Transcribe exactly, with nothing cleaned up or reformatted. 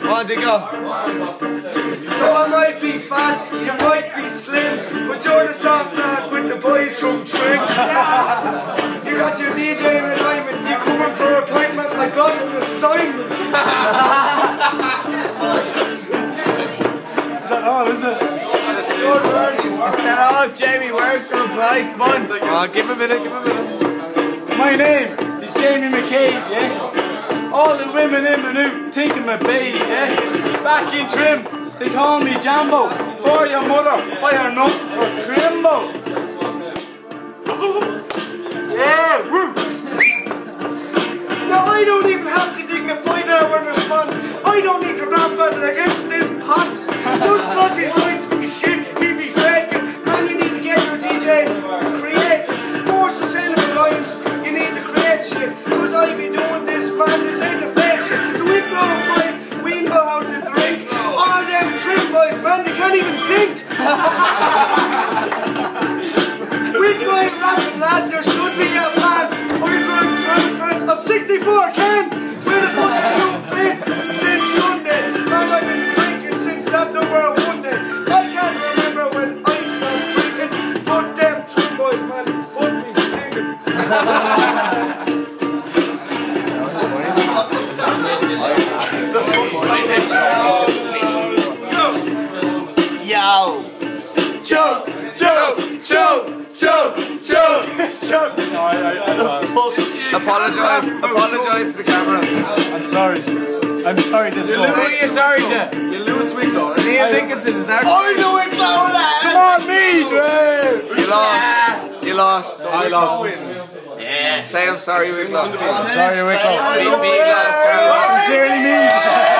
On they go. So I might be fat, you might be slim, but you're the soft lad with the boys from Trim. You got your D J in alignment, you coming for an appointment, I got an assignment. Is that all, is it? Is that all, Jamie? Where's your reply? Come on. Oh, give him a minute, give him a minute. My name is Jamie McCabe, yeah? All the women in my new think I'm a babe, yeah? Back in Trim, they call me Jambo. For your mother, buy her nut for Crimbo. Yeah, woo! Now I don't even have to dignify that word response. I don't need to rap battle against this pants. Just cause he's right to be shit, he'll be faking. Man, you need to get your D J create more sustainable lines. You need to create shit. Cause I be doing this, man, this ain't the fake shit. The Wicklow boys, we know how to drink. All them Trim boys, man, they can't even think. With my rapid lad, there should be a plan. I drank twelve cans of sixty-four cans. Where the fuck have you been since Sunday? Man, I've been drinking since that number one day. I can't remember when I stopped drinking, but them Trim boys, man, the foot be stinking. Yo! Choke, choke, choke, choke, choke, choke. No, I, I, I don't. Apologise, apologise to the camera. I'm sorry. I'm sorry this one. Who are you sorry to? You lose Wicklow. Liam Dickinson is actually. I know it, lad! Come on, me, Dre! You lost. You lost. I lost. Yeah. Say I'm sorry, Wicklow. I'm sorry, Wicklow. Be, be glad, Sincerely me.